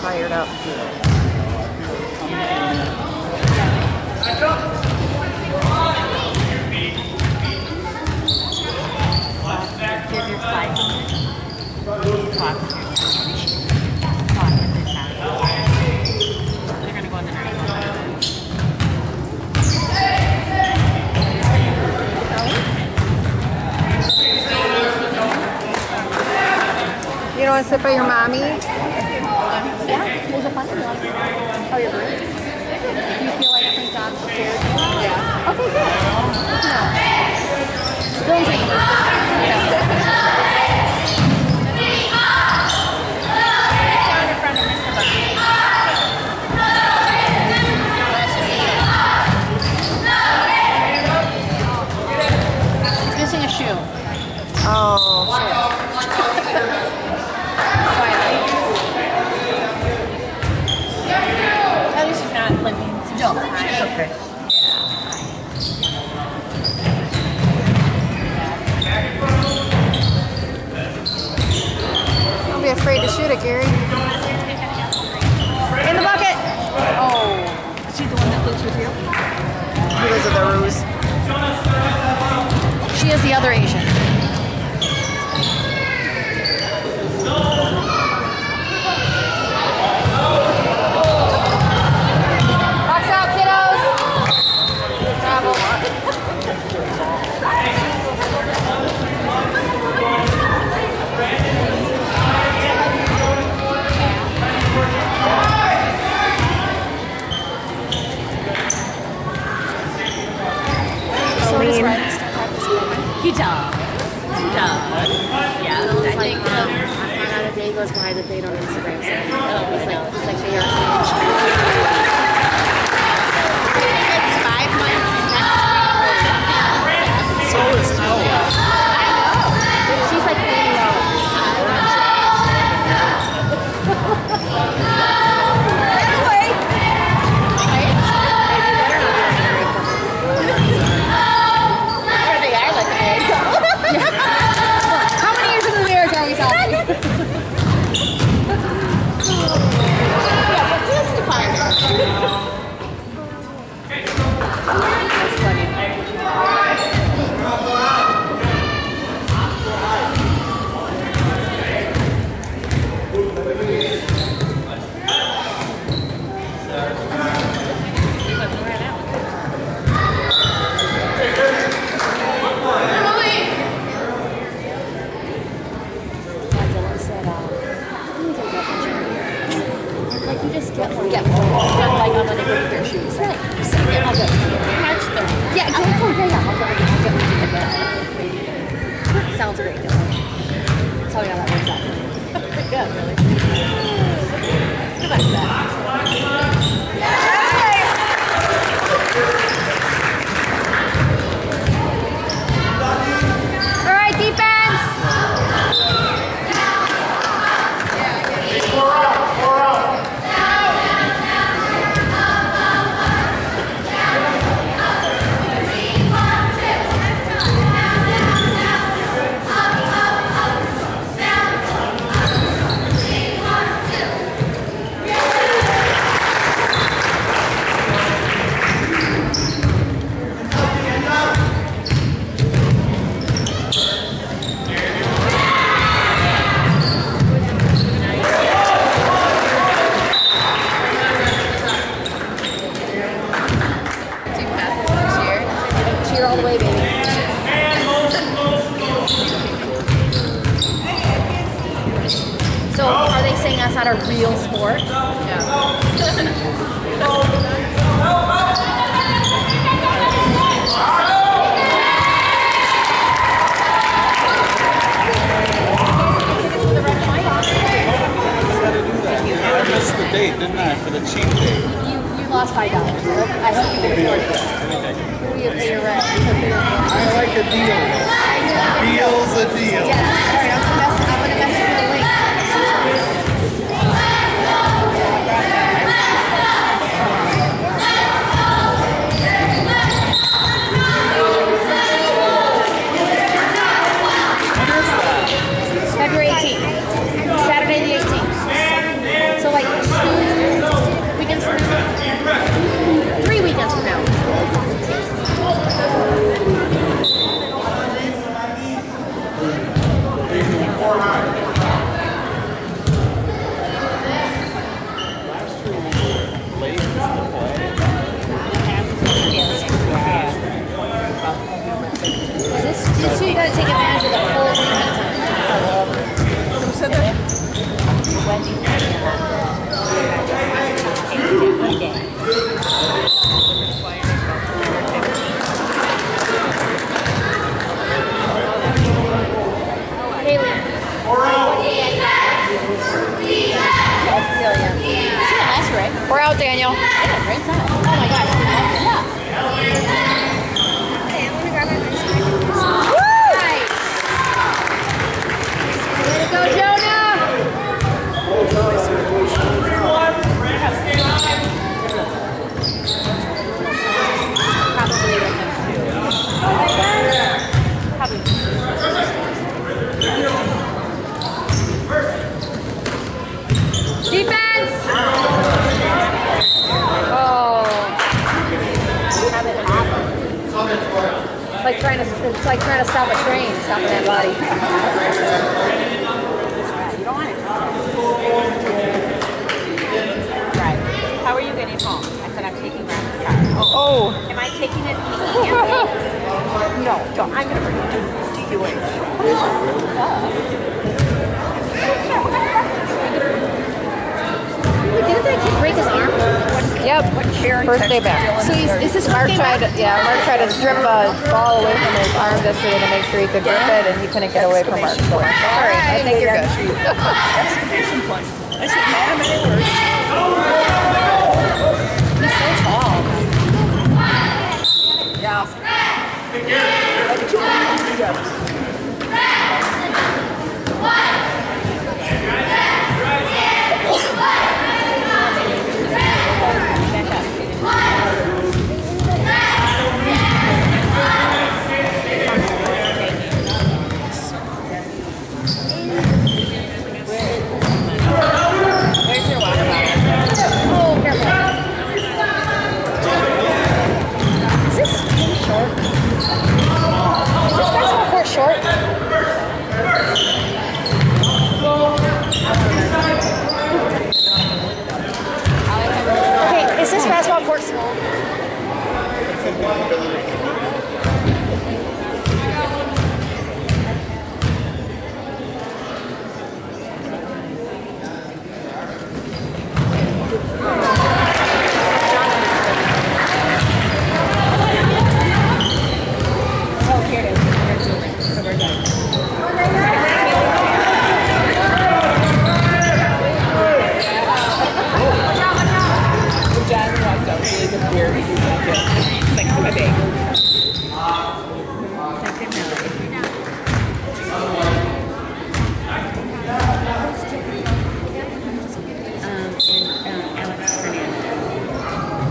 fired up. Give your flag. They're going to go in the night. You don't want to sit by your mommy? Yeah, there's a fun one. Oh, you're rude. Do you feel like St. John's prepared you? Yeah. Okay, good. Good to know. Don't take it. It's missing a shoe. Oh, shit. At least she's not limping. No, she's okay. Don't be afraid to shoot it, Gary. In the bucket! Oh. Is she the one that lives with you? He lives with the Ruse. She is the other Asian. Box out, kiddos! Travel. He does. He does. Yeah. I think on a day goes by that they don't Instagram. So it's like they are. it's 5 months next week. So is Noah. I know. She's like really low. How many years in the marriage are we talking? Yeah, but just define it. That's funny. Like you just get one. Get one. Like I'm gonna go with your shoes. Right. So, yeah, I'll get one. March 3rd. Yeah, exactly. Yeah. I'll get one. Sounds great. That's how we know that works out. Yeah, really. Come on, Beth. All right, defense! Cheer all the way, baby. So, are they saying that's not a real sport? I missed the date, didn't I, for the cheap date? You lost $5. I hope you can afford it. You pay your rent. I like a deal. Deal's a deal. Yes. Sorry, I'm gonna mess with the link. What is that? February 18th. Saturday the 18th. So like out, Daniel. Yeah, great time. Oh my gosh. Yeah. Okay, I'm gonna grab my ice cream. Nice. Way to go, Jonah. Defense. Oh. It's like trying to stop a train, stopping that body. You don't want it. Right. How are you getting home? I said I'm taking Grandma's car. Oh. Am I taking it? No, don't. I'm going to bring it to you. Didn't that kid break his arm? Yep. First day back. So is this Mark first day tried back? Mark tried to strip a ball away from his arm yesterday to make sure he could grip it, and he couldn't get away from Mark. So, all right, I think you're good. Exclamation point. I said, Madam, it works. He's so tall. Where's your water bottle? Oh, careful. Is this really short? Is this basketball court short? Okay, is this basketball court small? Oh, here it is. So we're done. John walked out. He was a beer. He was like, thanks for my bag. And Alex Fernandez.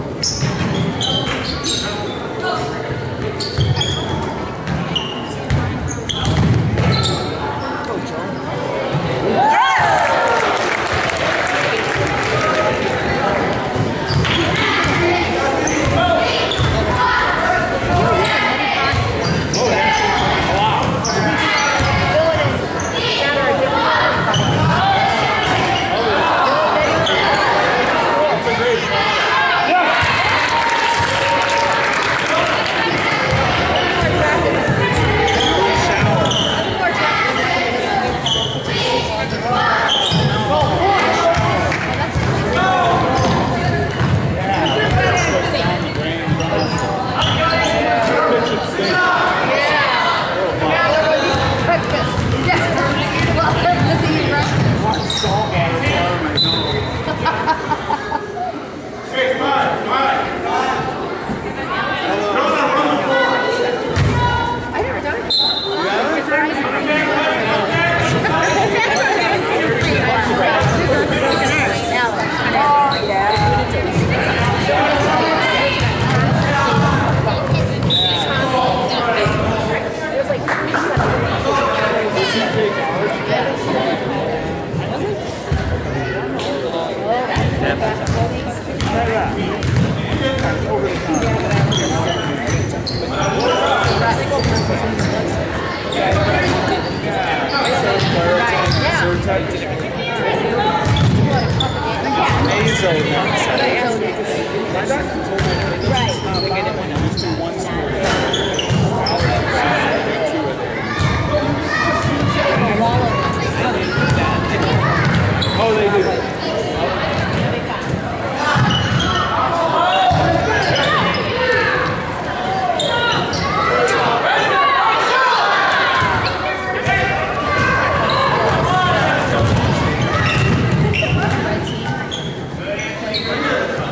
Oh, they do. Red team.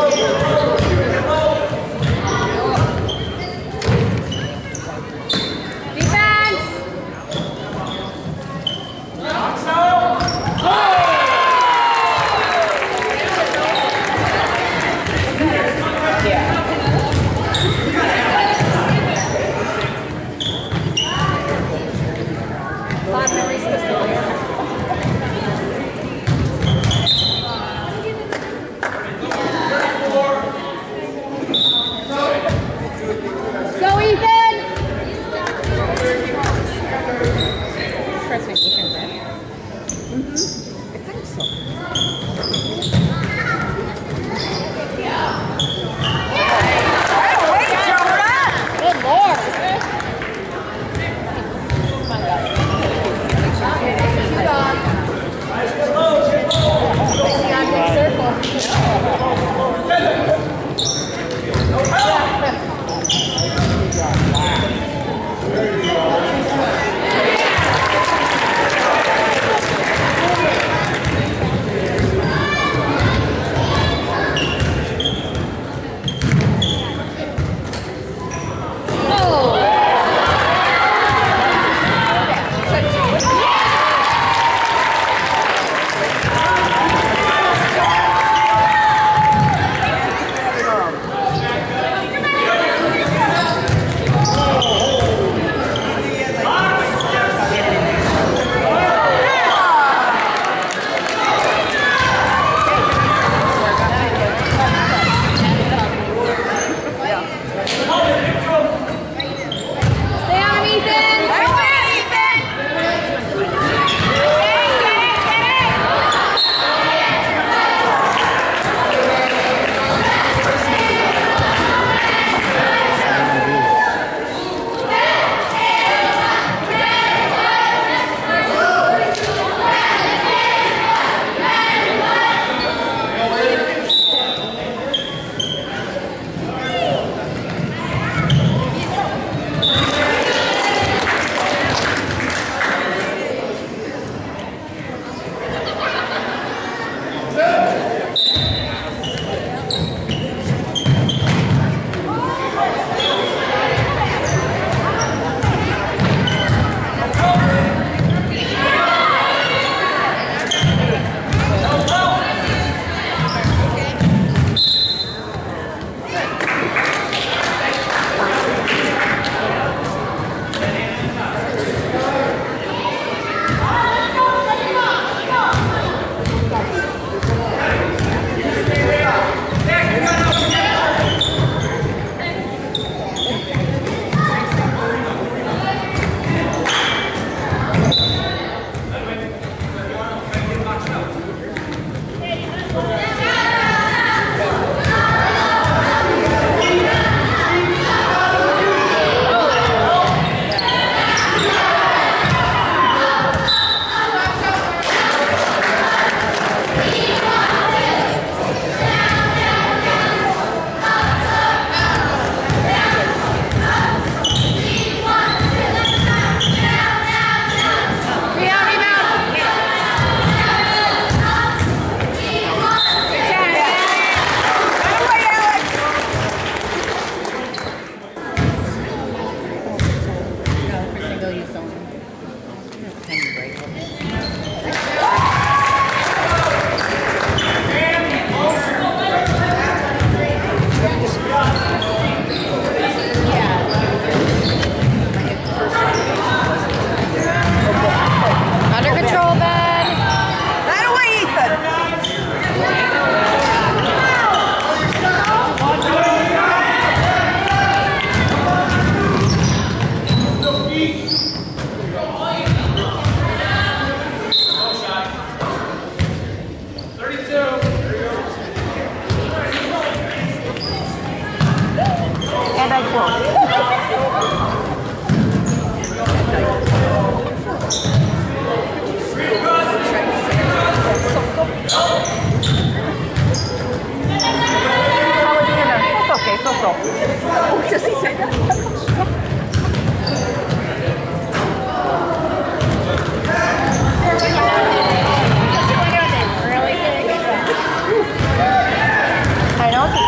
I know.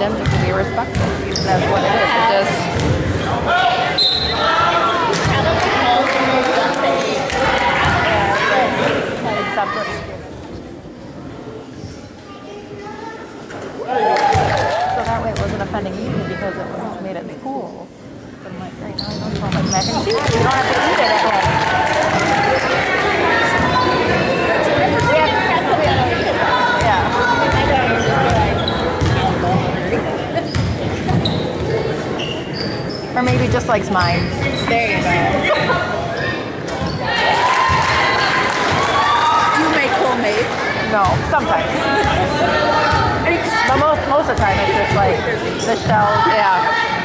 questions, you can be respectful. That's what it is. It just, accept what's given. So that way it wasn't offending you because it made it cool. But I'm like, right now I don't smell like mac and cheese. You don't have to eat it at home. Or maybe just likes mine. There you go. You make homemade? No, sometimes. But most of the time it's just like the shells. Yeah.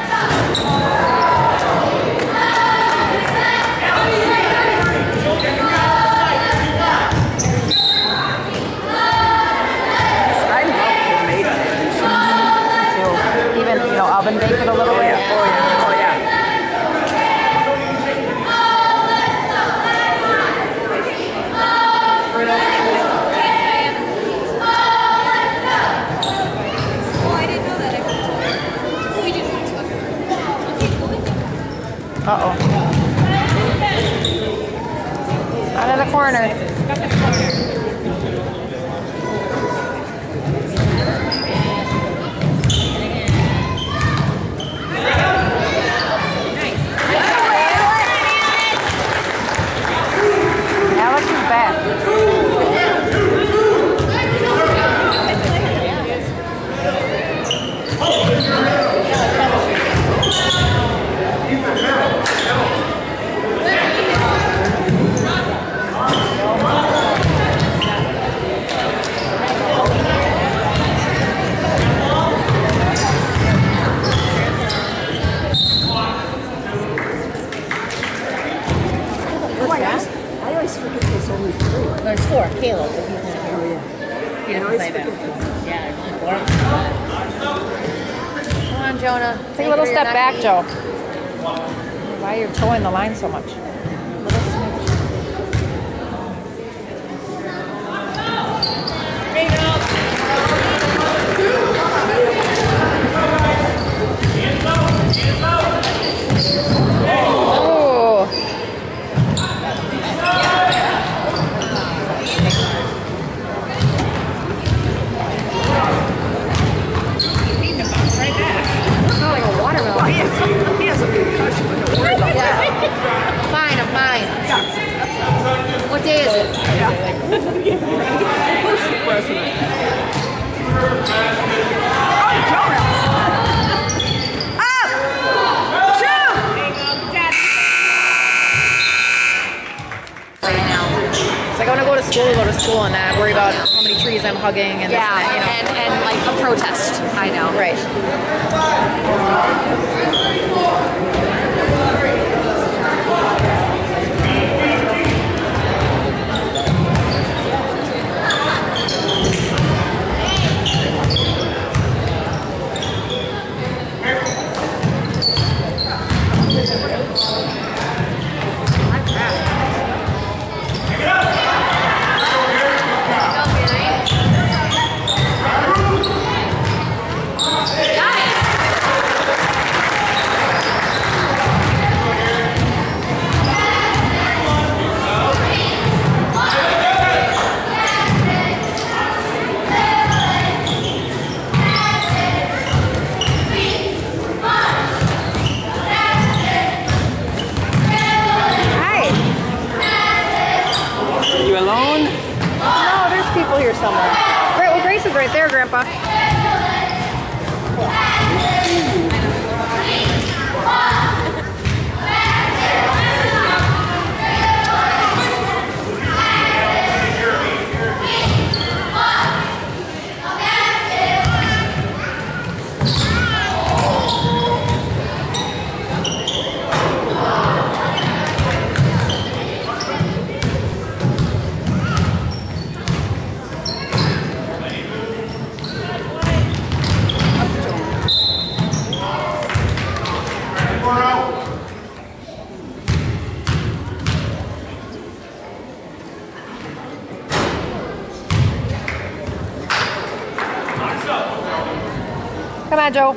I love homemade dishes. Even, oven bake it a little bit. Oh yeah. Uh-oh. Out of the corner. Alex is back. I always forget there's only 3. There's 4. Caleb, if he's not here. Oh yeah. He doesn't say that. Yeah, there's only 4. Come on, Jonah. Take a little step back, Joe. Why are you towing the line so much? Little smidge. Oh. Not like a watermelon. He has a concussion, but don't worry about that. Fine, I'm fine. What day is it? Who's the president? Oh, Jonah! Up! Shoot! Right now. It's like I want to go to school and not worry about how many trees I'm hugging and this Yeah, and that, and like a protest. I know. Right. You alone? No, there's people here somewhere. Great. Well, Grace is right there, Grandpa. Come on, Joe.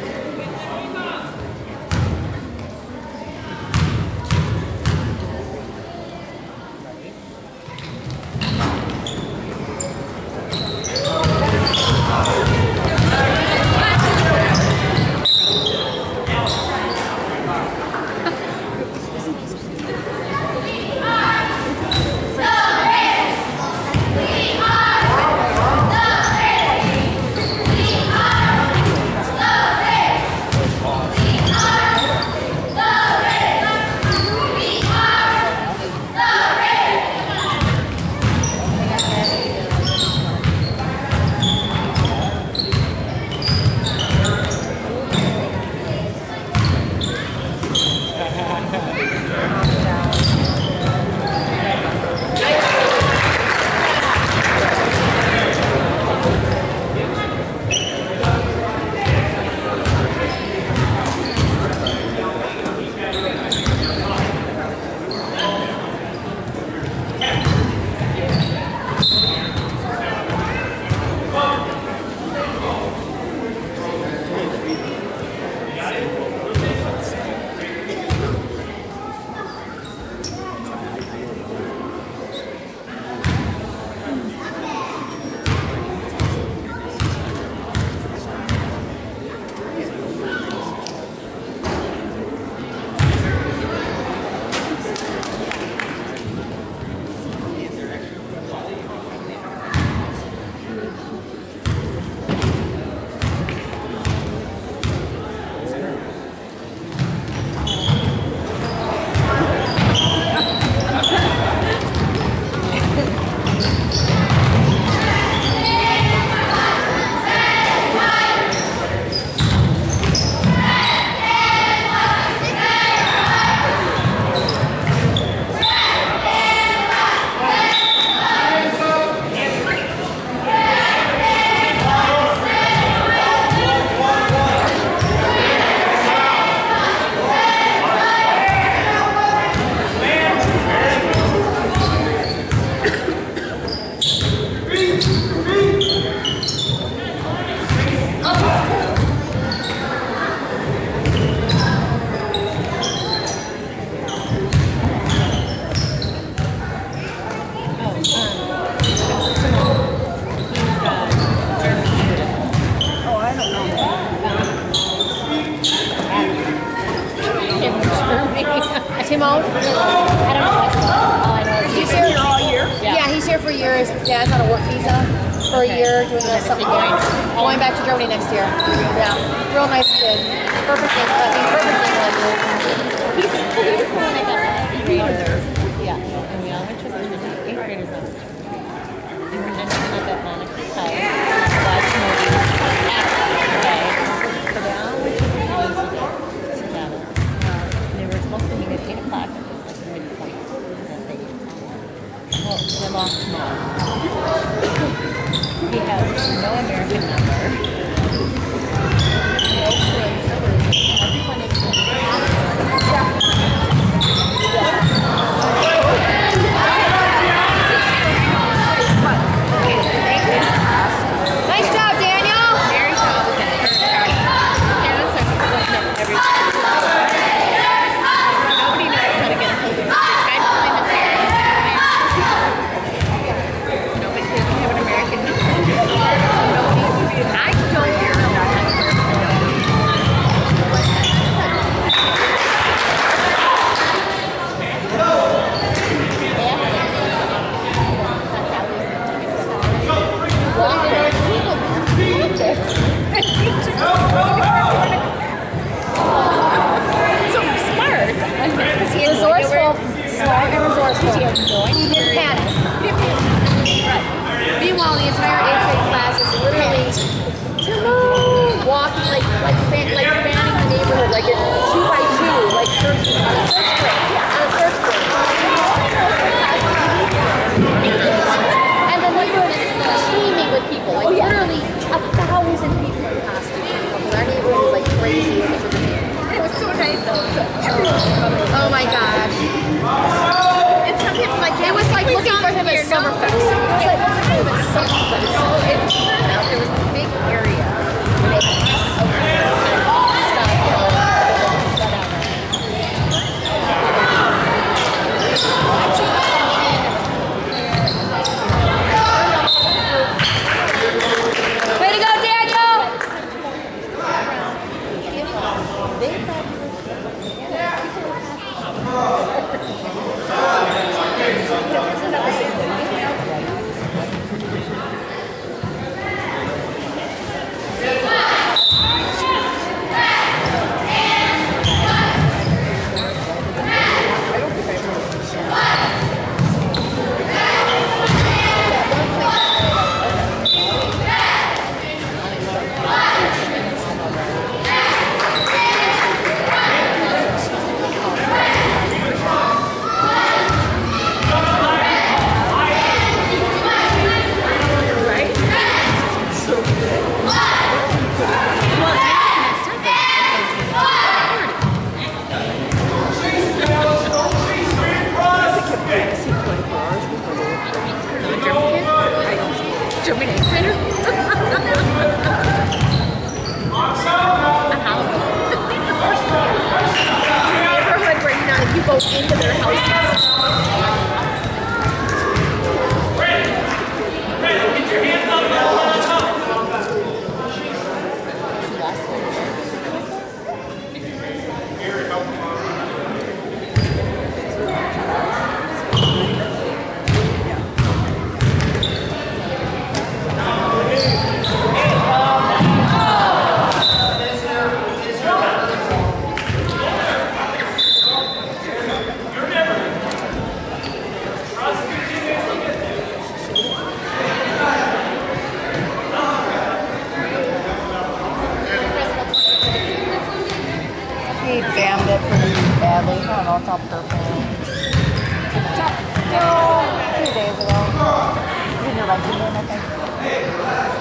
Timon? I don't know much about him. All I know is he's here all year. Yeah, he's here for years. Yeah, he's on a work visa for a year, doing something going back to Germany next year. Yeah, real nice kid. Perfect English. He's cool when I got last year. Yeah, and we all went to the 8th graders on the trip. We were just up at Monica's house, watched movies after the day. So they all went to the movies together. They were supposed to meet at 8 o'clock at the midpoint. Well, they lost Mom. He has no American number. No clue. Everyone is Nice job, Daniel! very complicated. Parents are splitting up everything. Nobody knows how to get a hold of it. They tried to find the parents. Nobody doesn't have an American number. Nobody. I don't know. Resourceful, smart and resourceful. He didn't panic. Meanwhile, the entire 8th grade class is literally walking like spanning the neighborhood like a 2 by 2, like searching on a search break. On a search break. And the neighborhood is teeming with people. Like literally 1,000 people in costumes. Our neighborhood is like crazy. It was so nice though. Oh my gosh. And some people like It was like looking for him at Summerfest. It was like looking for him at Summerfest. So it turned out there was a big area where they had Neighborhood where, you know, like you go into their houses. Get your hands up. He damned it pretty badly. I don't know, it's all purple. No, 2 days ago. He's in your rugby game, I think.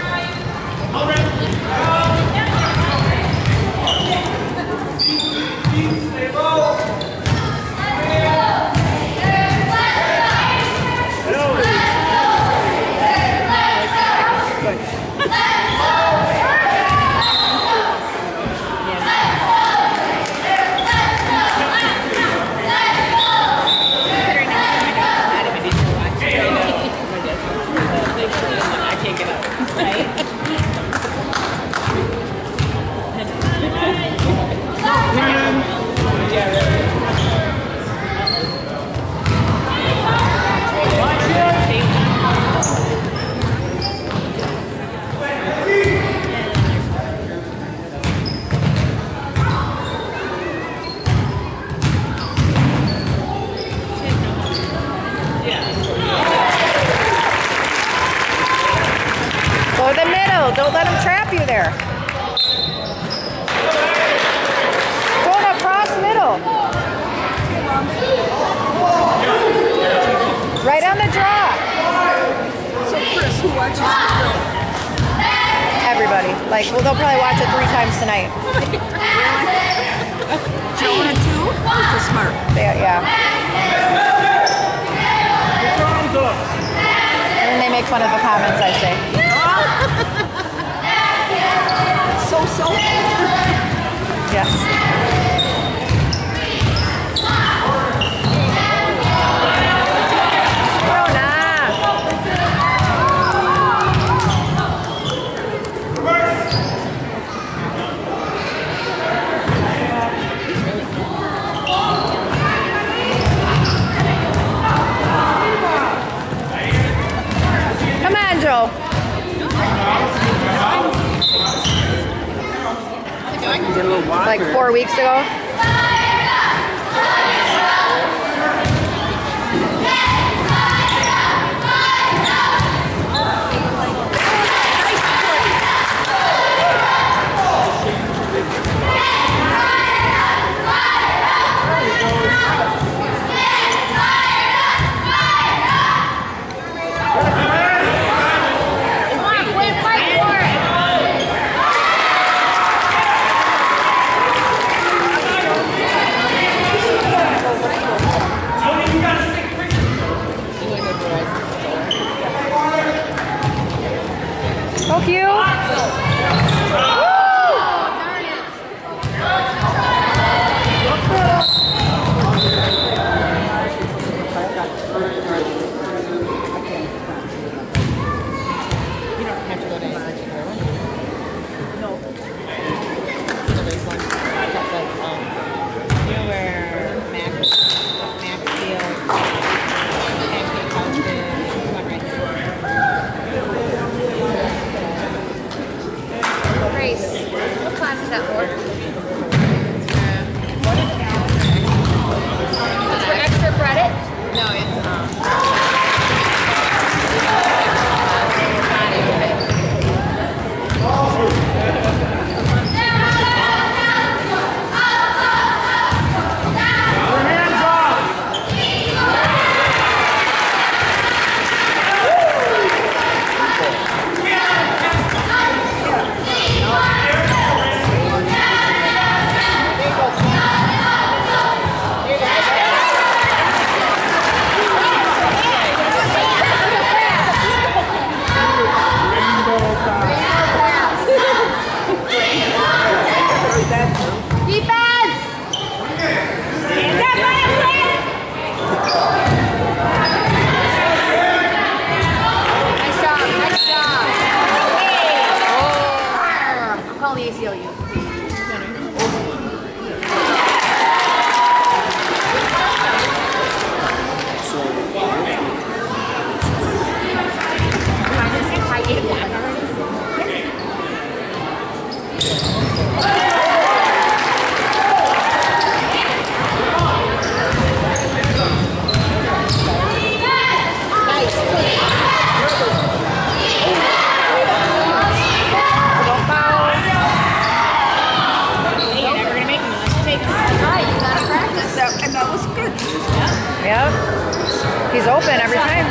Go to the middle. Don't let him trap you there. Going across middle. Right on the draw. So Chris, who watches the film? Everybody. Like, well, they'll probably watch it 3 times tonight. Jonah too? That's smart. Yeah. And then they make fun of the comments I say. So. Yes. Come on, Joe. Like 4 weeks ago. So cute. What class is that for? It's for extra credit? No, it's Oh, call the ACLU. And that was good. Yep. He's open every time.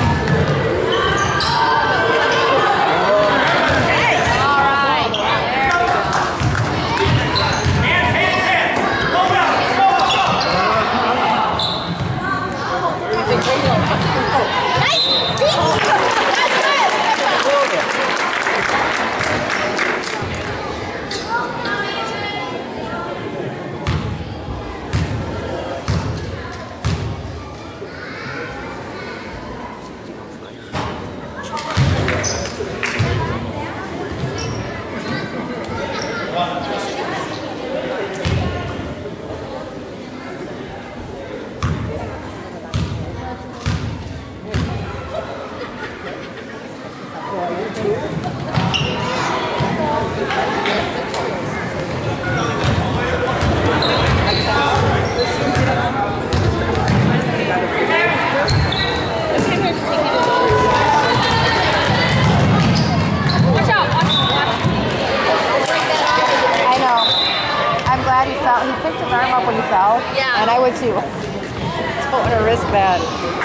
I know. I'm glad he fell. He picked his arm up when he fell. Yeah. And I would too. Don't want to risk that.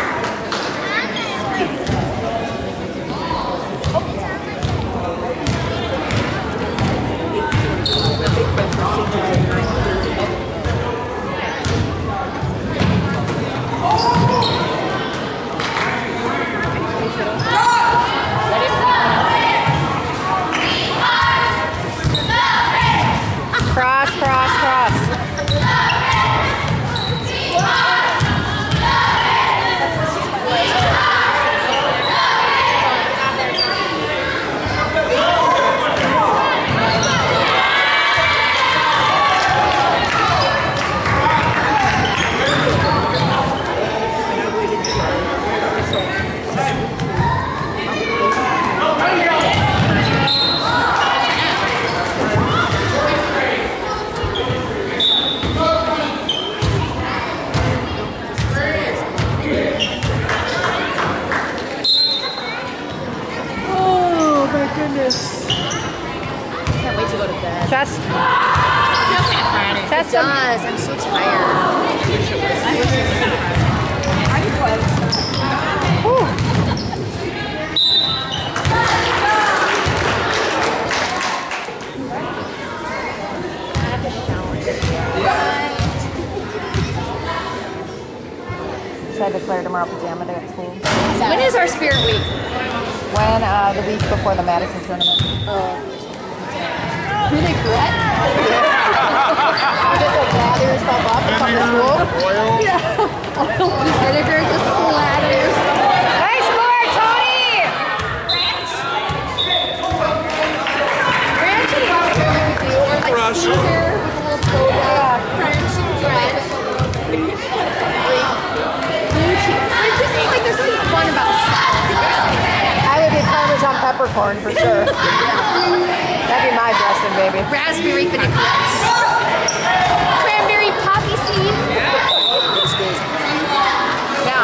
Cross, cross, cross. Oh my goodness. Can't wait to go to bed. Chest. Chest. It does. I'm so tired. So I declare tomorrow pajama day at school. When is our spirit week? When the week before the Madison tournament. Vinaigrette? You just like lather yourself up and come to school? Yeah. Oil and vinegar, just slather yourself. Nice score, Tony! Ranch and mustard you do, or like Caesar with a little soda. French bread. Blue cheese. There's just like there's something fun about salad. I would be Parmesan peppercorn for sure. That'd be my dressing, baby. Raspberry vinaigrette. Cranberry poppy seed. Yeah.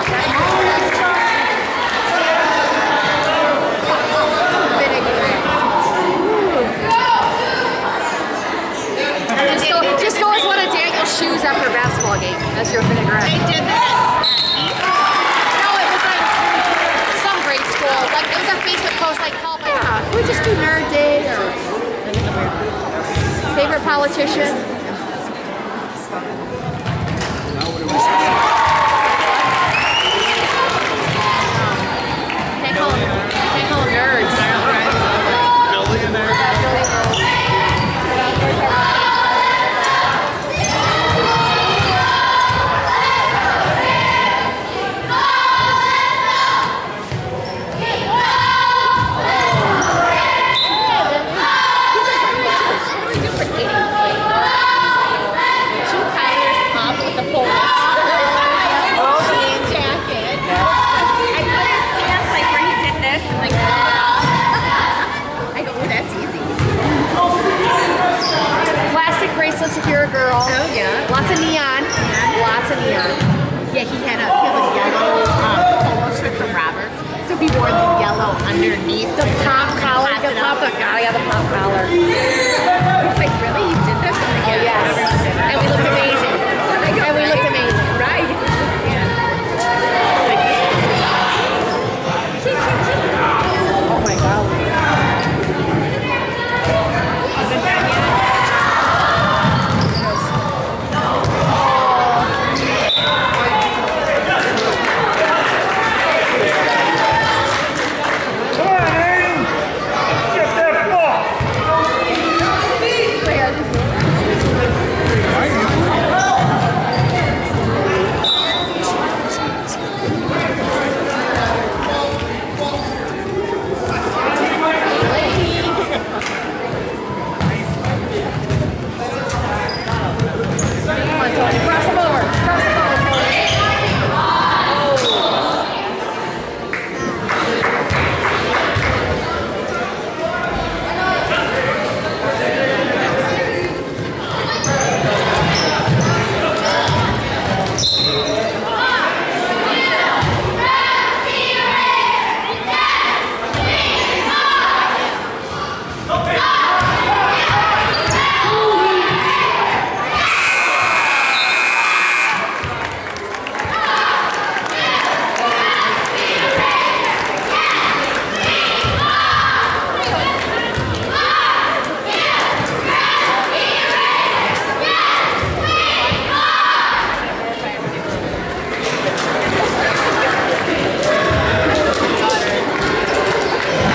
Vinaigrette. Just go as one of Daniel's shoes after a basketball game. That's your vinaigrette. They did that. No, it was like some grade school. Like it was a Facebook post like, help. Yeah, we just do nerd day or favorite politician. Can't call them nerds. of neon. Lots of neon. Yeah, he had a yellow polo shirt from Roberts. So he wore the yellow underneath. The pop collar. The pop. Yeah, the pop collar. It's like, really? You did this? Oh yes. And we looked amazing. And we looked amazing. Right. Oh my god. Come on, Aiden! Get that ball! Come on, Tony. Cross him over. Cross him over, Tony.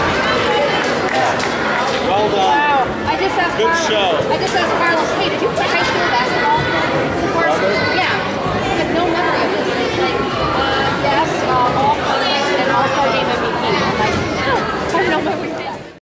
Well done. I just asked Good Carlos. show. I just asked Carlos, hey, did you play